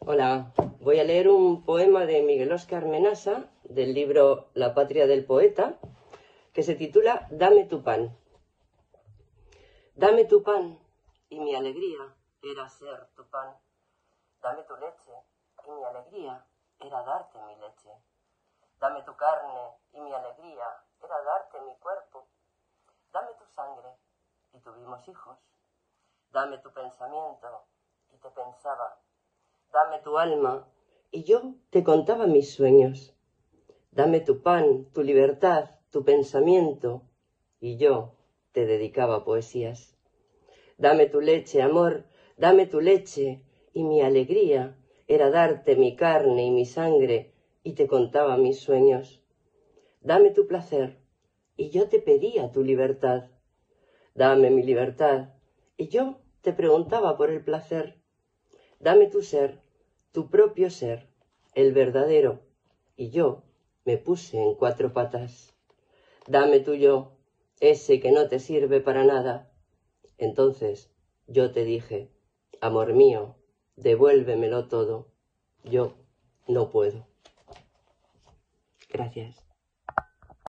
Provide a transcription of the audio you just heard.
Hola, voy a leer un poema de Miguel Óscar Menasa, del libro La patria del poeta, que se titula Dame tu pan. Dame tu pan, y mi alegría era ser tu pan. Dame tu leche, y mi alegría era darte mi leche. Dame tu carne, y mi alegría era darte mi cuerpo. Dame tu sangre, y tuvimos hijos. Dame tu pensamiento, y te pensaba. Dame tu alma, y yo te contaba mis sueños. Dame tu pan, tu libertad, tu pensamiento, y yo te dedicaba poesías. Dame tu leche, amor, dame tu leche, y mi alegría era darte mi carne y mi sangre, y te contaba mis sueños. Dame tu placer, y yo te pedía tu libertad. Dame mi libertad, y yo te preguntaba por el placer. Dame tu ser, tu propio ser, el verdadero, y yo me puse en cuatro patas. Dame tu yo, ese que no te sirve para nada. Entonces yo te dije, amor mío, devuélvemelo todo. Yo no puedo. Gracias.